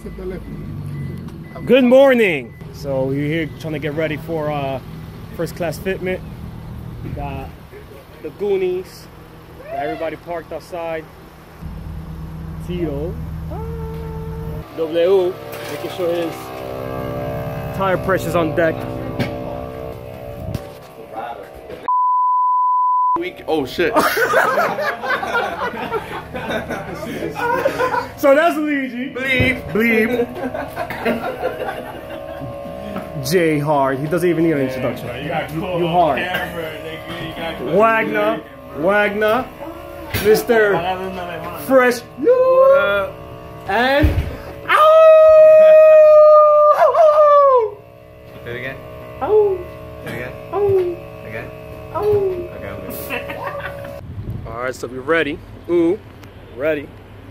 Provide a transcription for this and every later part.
Good morning. So we're here trying to get ready for first class fitment. We got the Goonies. Got everybody parked outside. Tito. W. Making sure his tire pressure's on deck. Oh shit. So that's Luigi. Bleep. Bleep. J Hard. He doesn't even need an introduction. You hard. Wagner. Mr. Fresh. And ow! Do it again. Ow! Do it again. Ow! Again. Ow! Okay. Alright, so we're ready. Ooh. Ready.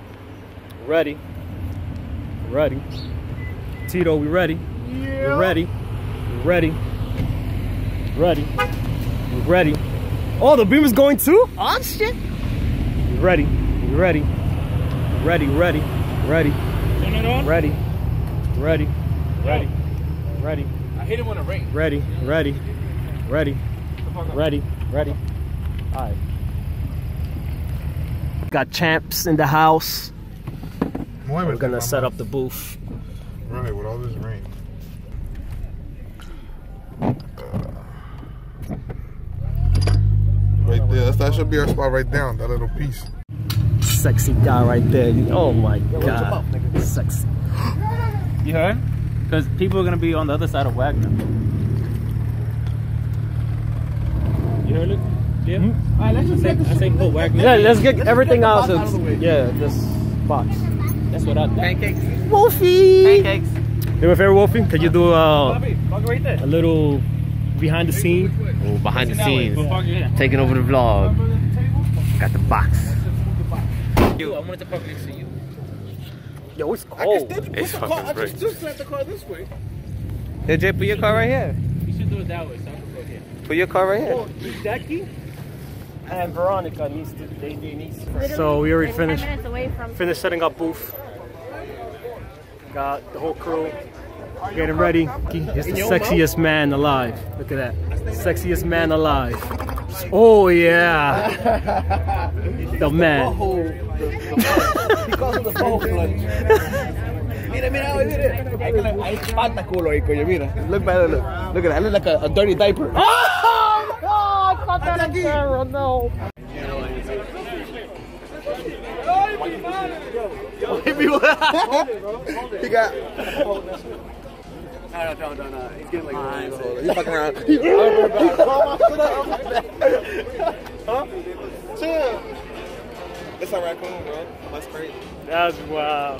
Tito, we ready. Yeah. We're ready. Oh, the beam is going too? Oh shit. We're ready. Turn it on. Ready. I hate it when it rains. Ready. Alright. Got champs in the house. We're gonna set up the booth. Right, with all this rain. Right there, that should be our spot right down, that little piece. Sexy guy right there. Oh my god. Sexy. You heard? Because people are gonna be on the other side of Wagner. You heard it? Yeah. Mm-hmm. Alright, let's just I say put Wagner. Yeah, let's get everything out of this box. That's what I do. Pancakes. Wolfie! Pancakes. Do me a favor, Wolfie? Could you do a little behind the scene? Oh, behind the scenes. Taking over the vlog. Got the box. I wanted to park next to you. Yo, it's cold. It's fucking great. Just let the car this way. Hey, Jay, put your car right here. You should do it that way, so I can go here. Put your car right here. Oh, Becky and Veronica needs to. They need. So we already finished. Finished setting up booth. Got the whole crew getting ready. He's the sexiest man alive. Look at that, sexiest man alive. Oh yeah, the man. He calls him the ball plunge. Mira, ahí espántaculo ahí, coño, mira. Look at that, look at that. I look like a dirty diaper. Oh God, not that on camera, no. He got. No. He's getting like. He's fucking around. Huh? Chill. It's a raccoon, bro. That's crazy. That's wow.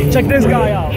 Check this guy out.